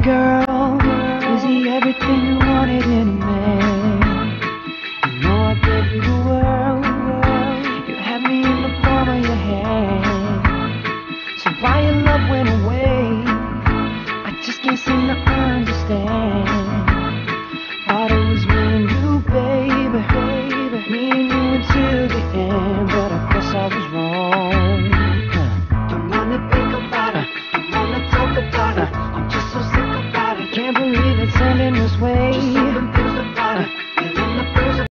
girl, is he everything you wanted in a man? You know I gave you the world, you had me in the palm of your hand. So why your love went away, I just can't seem to understand. Thought it was me and you, baby, me and you until the end, but I guess I was wrong. Don't wanna think about it, don't wanna talk about it, I'm just so sick about it. Can't believe it's ending this way. Just so confused about it, feeling the bruise.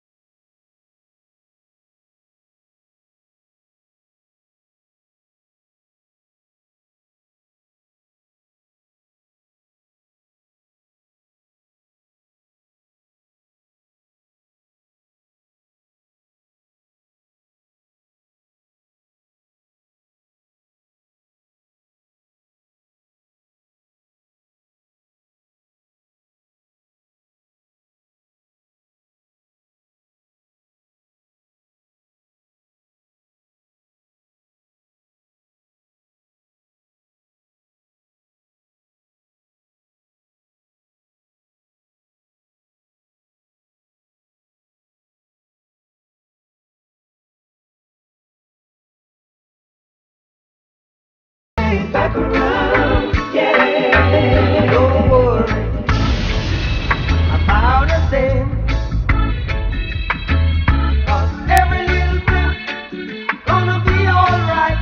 Back around, yeah. Don't worry about a thing, 'cause every little thing gonna be alright.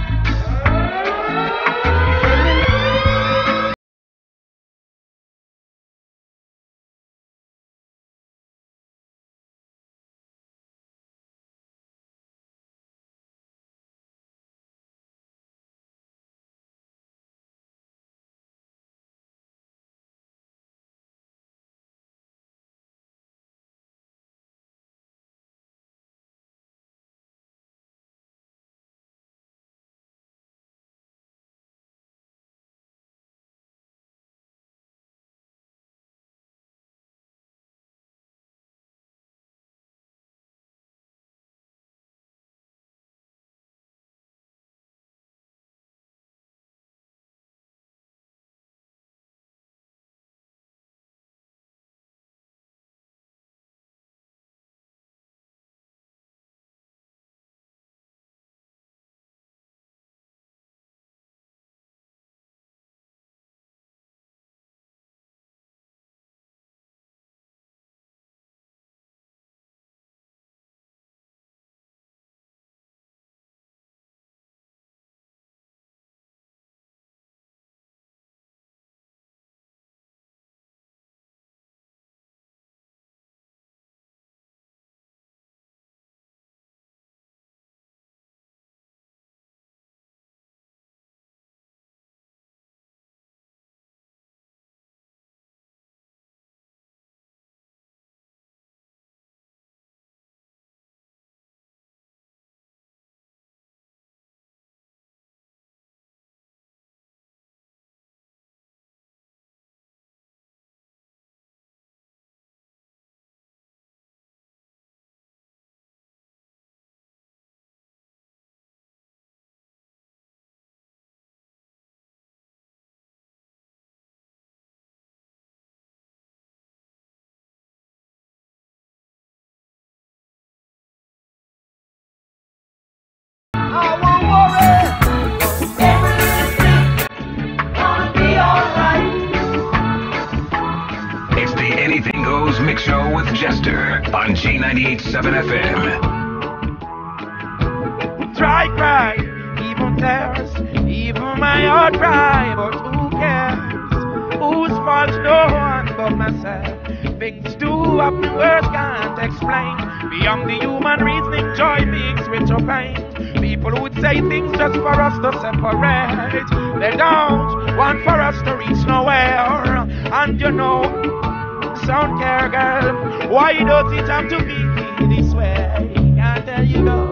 I won't worry, 'cause every little thing gonna be alright. It's the Anything Goes Mix Show with Jester on G98.7 FM. Try cry, even tears, even my heart cry, but who cares? Who's fault? No one but myself. Things do happen, words can't explain. Beyond the human reasoning, joy mixed with your pain. People would say things just for us to separate. They don't want for us to reach nowhere. And you know, sound care girl, why does it have to be this way? Can't tell you go.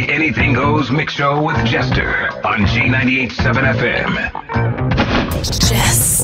Anything Goes Mix Show with Jester on G98.7 FM. Jester.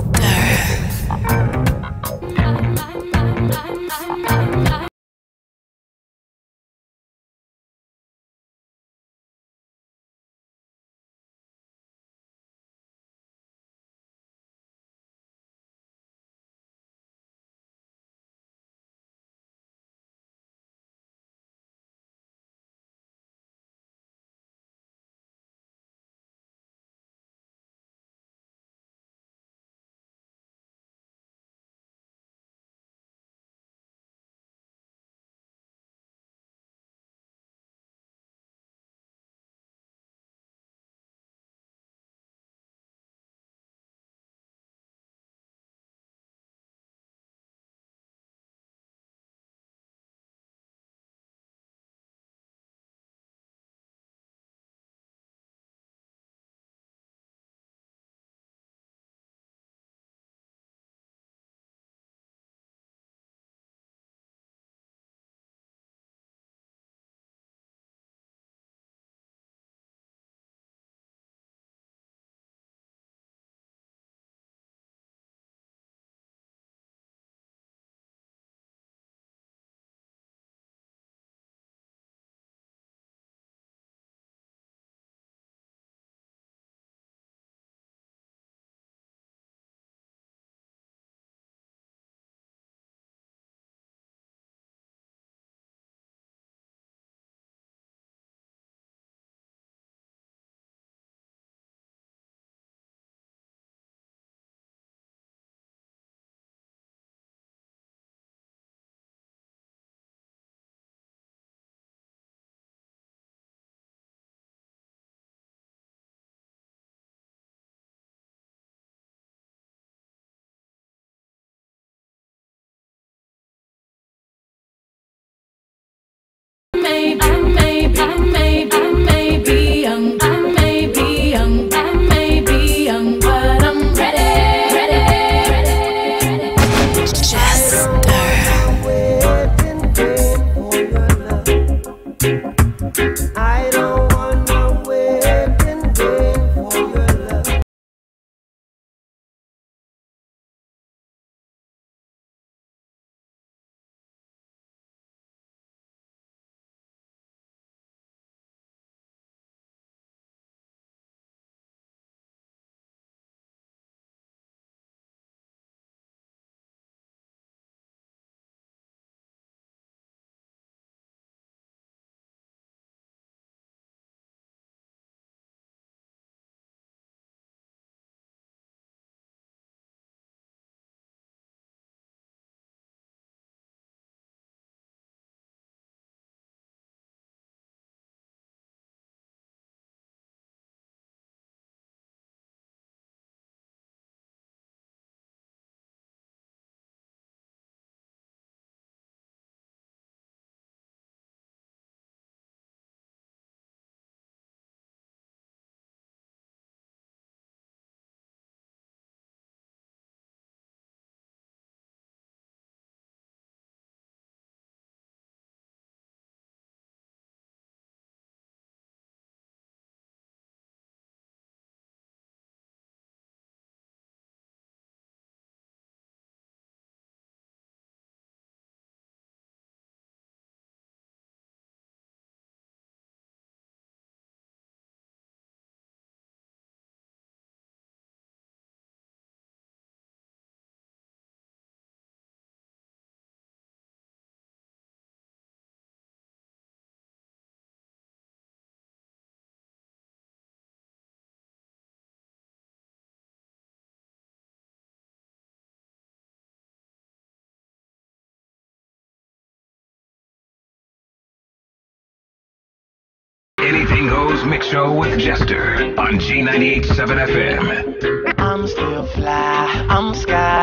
Anything Goes Mix Show with Jester on G98.7 FM. I'm still fly, I'm sky high.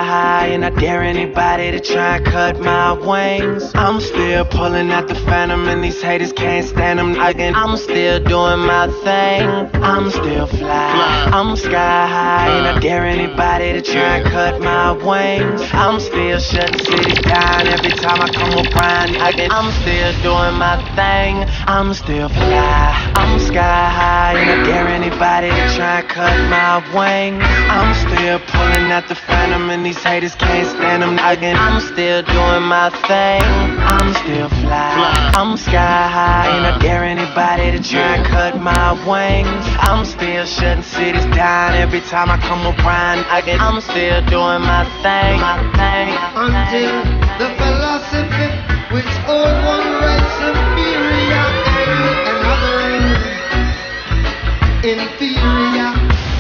high and I dare anybody to try and cut my wings. I'm still pulling out the phantom and these haters can't stand them. I'm still doing my thing. I'm still fly. I'm sky high and I dare anybody to try and cut my wings. I'm still shutting cities down every time I come around. I'm still doing my thing. I'm still fly. I'm sky high and I dare anybody to try and cut my wings. I'm still pulling out the phantom and these haters can't stand them. I'm still doing my thing. I'm still fly. I'm sky high and I dare anybody to try and cut my wings. I'm still shutting cities down every time I come around. I'm still doing my thing. Until the philosophy which all one right superior and other inferior.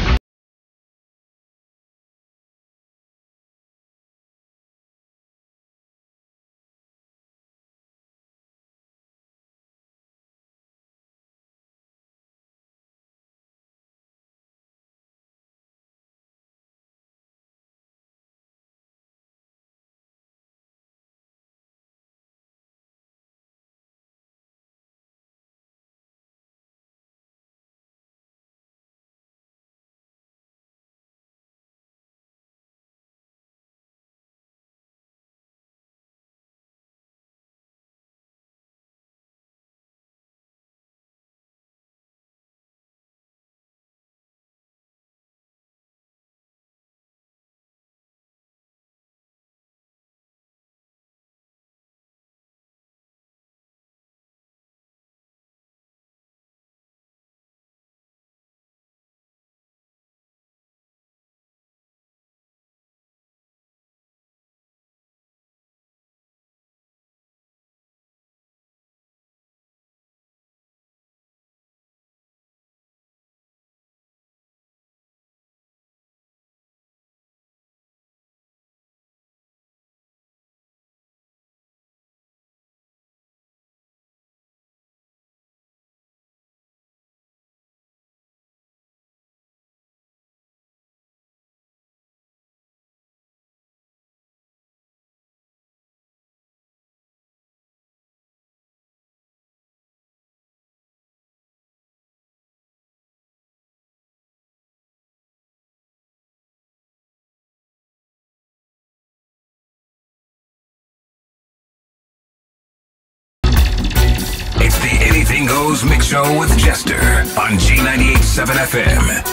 It's the Anything Goes Mix Show with Jester on G98.7 FM.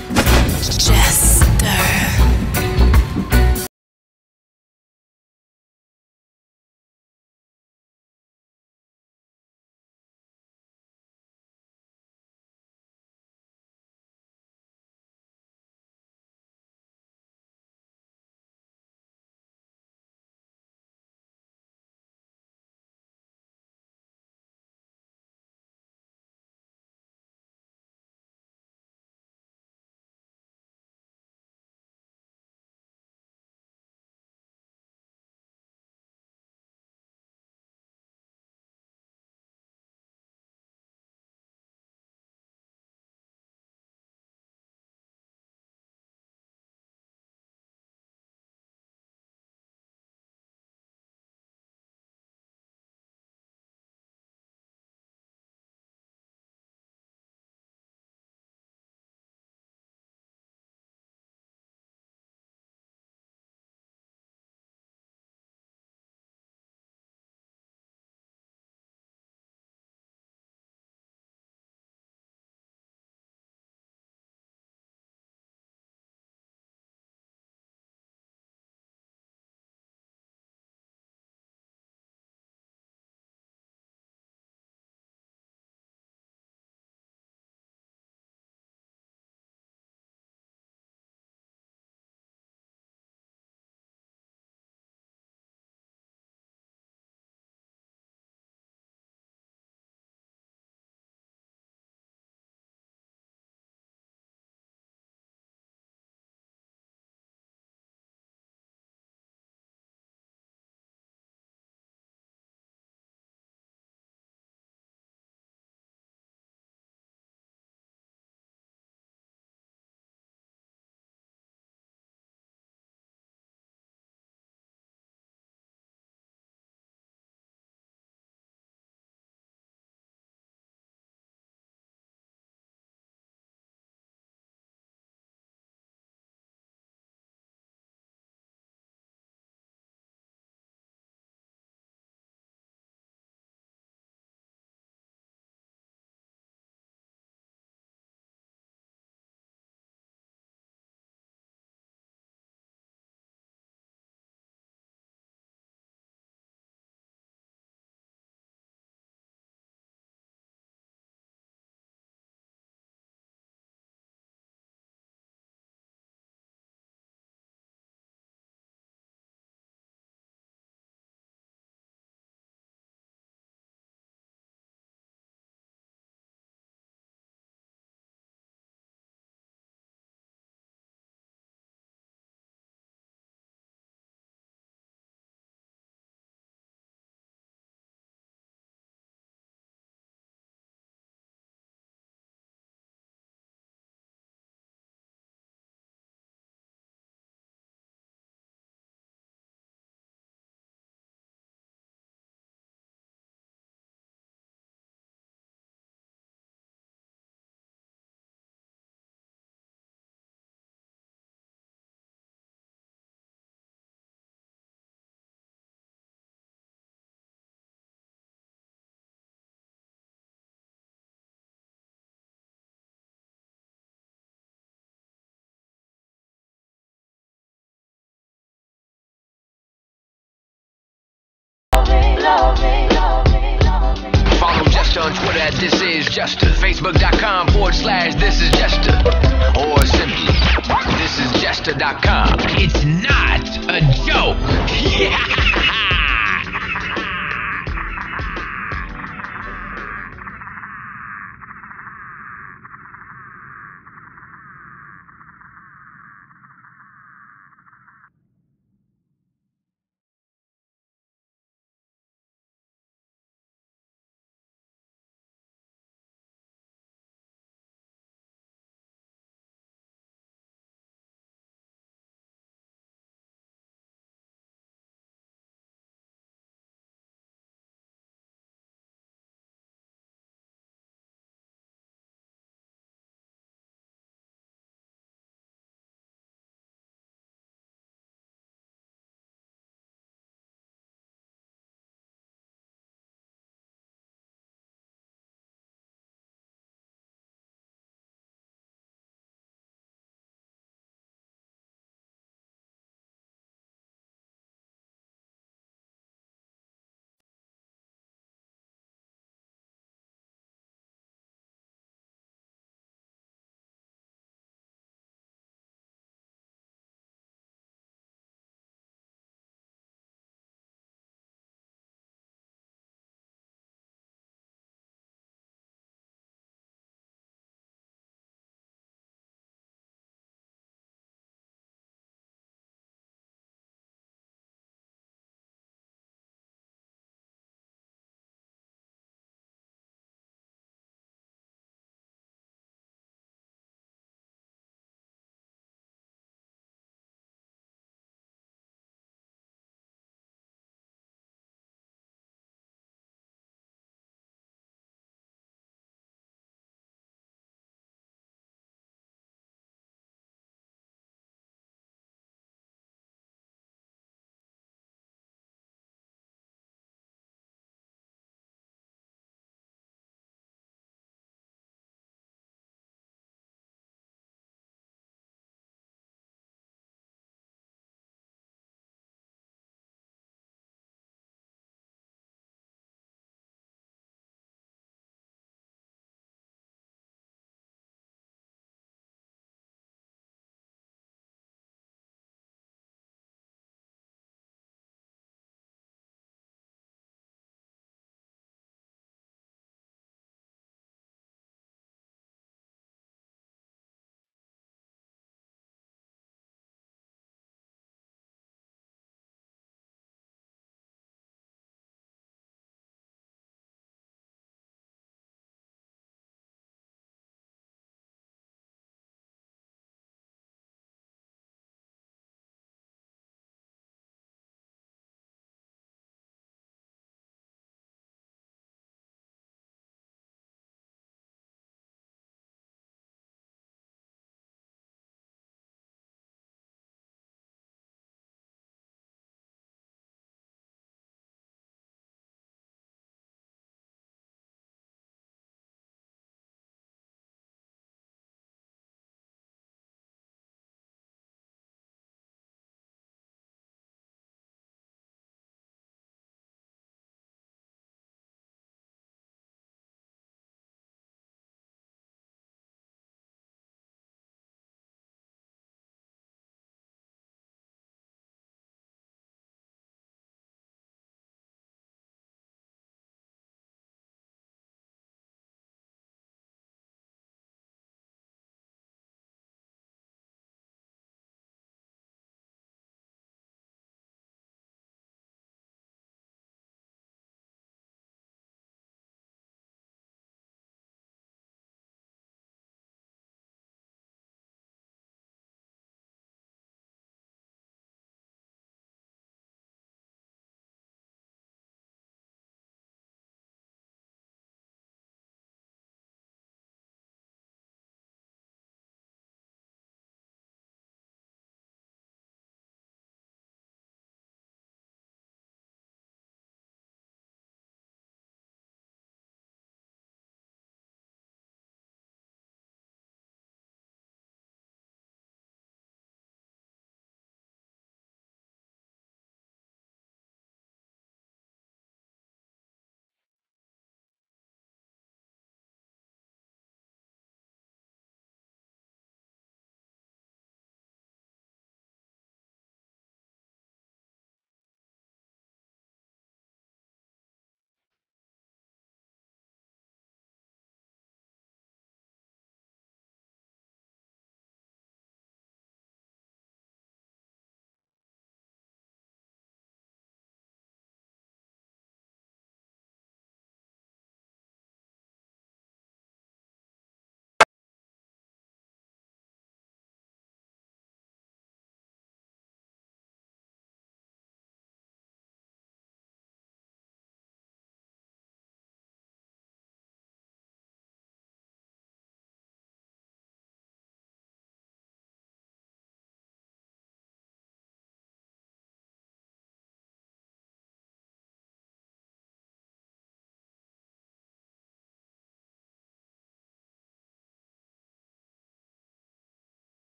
Jester. on Twitter at This Is Jester. Facebook.com/This Is Jester. Or simply, thisisjester.com. It's not a joke. Yeah.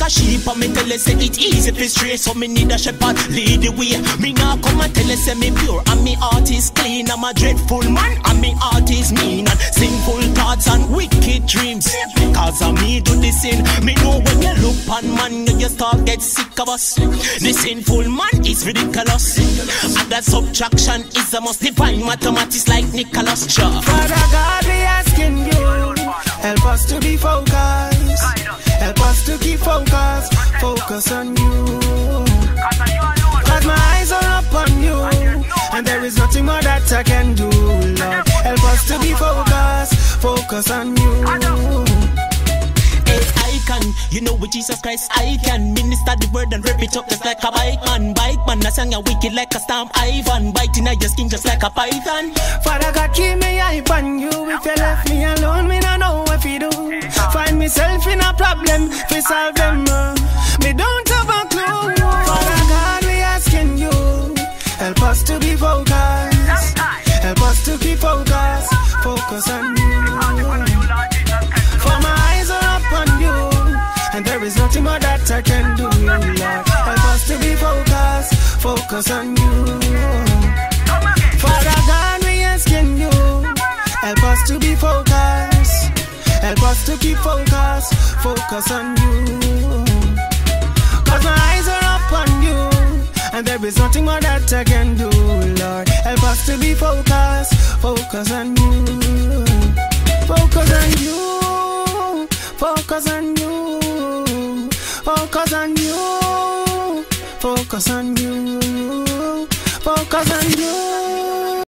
a sheep and me tell you say it easy to stray. So me need a shepherd lead the way. Me now come and tell you say me pure and me heart is clean. I'm a dreadful man and me heart is mean and sinful thoughts and wicked dreams. Cause of me do the sin. Me know when you look on man you start get sick of us. The sinful man is ridiculous. And that subtraction is a must. Divine mathematics like Nicholas. Sure. Father God, we asking you, help us to be focused. Help us to keep focused. Focus on you. Cause my eyes are up on you, and there is nothing more that I can do, Lord. Help us to be focused. Focus on you. I can, you know with Jesus Christ I can minister the word and rip it up just like a bike man. I sang you wicked like a storm Ivan, biting at your skin just like a python. Father God, keep me hype on you. If you left me alone, me don't know what you do. Find myself in a problem, fi solve them. Me don't have a clue. Father God, we asking you, help us to be focused. Help us to keep focused. Focus on you. For my eyes are up on you, and there is nothing more that I can do, Lord. Help us to be focused. Focus on you. Father God, we asking you, help us to be focused. Help us to keep focused. Focus on you. Cause my eyes are up on you, and there is nothing more that I can do, Lord. Help us to be focused. Focus on you. Focus on you. Focus on you. Focus on you. Focus on you. Focus on you.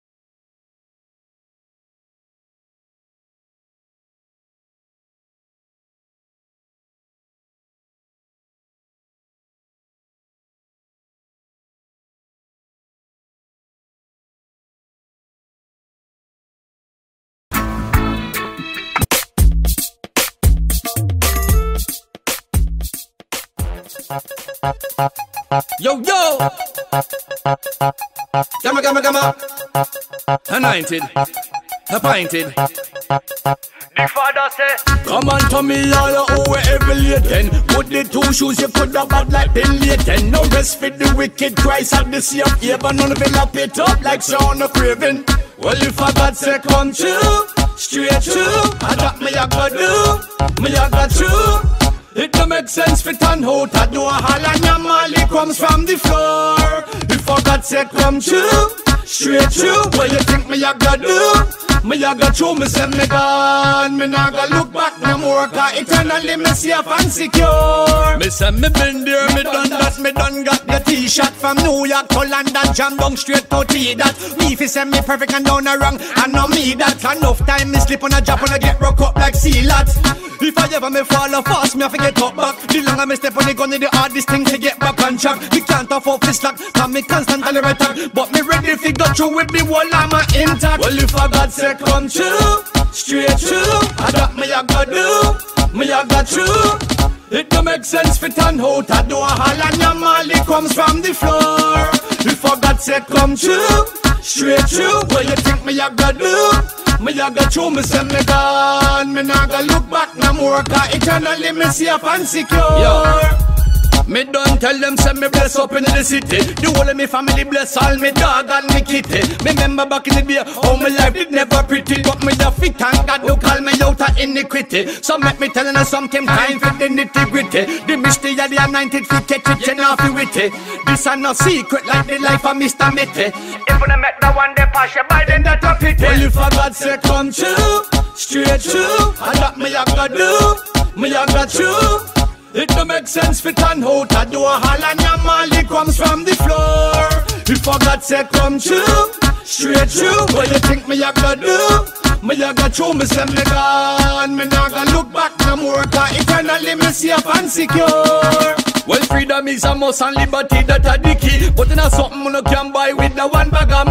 Yo, yo! Gamma. Anointed. Appointed. The father say, come on to me all over every laten. Put the two shoes you could have had like the laten. No rest for the wicked Christ at the sea of Eva. None of it lap it up like Sean of Craven. Well, if I got say come true, straight true, I got me a go do, me a go true. It don't make sense for turn out I do a hall and your molly comes from the floor. If I got say come true, straight true, what you think me a go do? Me a go through, me say me gone. Me nah go look back no more, cause eternally me safe and secure. Me say me been there, me done that, me done got the t-shirt from New York to London, jam down straight to T that. Me fi say me perfect and down a wrong, and no me that. Enough time me slip on a job and I get broke up like sea lads. If I ever me fall off fast, me have to get up back. The longer me step on the gun, the hardest thing to get back on track. Me can't afford to slack, cause me constantly attack. But me ready to go through with the whole armor intact. Well, if I got say come true, straight true, I got me a go do, me a go true. It don't make sense for turn out I do a hall and your molly comes from the floor. If I got say come true, straight true, what you think me a go do? Me a go through, me say me gone. Me nah go look back no more, cause eternally me safe and secure. Yo. Me don't tell them say me bless up in the city. The whole of me family bless all me dog and me kitty. Me remember back in the day how my life did never pretty. But me the fit and God who call me out of iniquity. So make me tell you something time for the nitty gritty. The mystery of the anointed fi catch it, you know fi witty. This a no secret like the life of Mr. Mitty. If you met the one they pass you by then that a pity. Well if a God say come true, straight true, I got me a go do, me a go true. It don't make sense for turn out I do a hall and your molly comes from the floor. If I got say come true, straight true, what you think me a go do? Me a go through, me say me gone. Me nah go look back no more, cause eternally me safe and secure. Well, freedom is a must and liberty that a the key. But in a something you can buy with the one bag of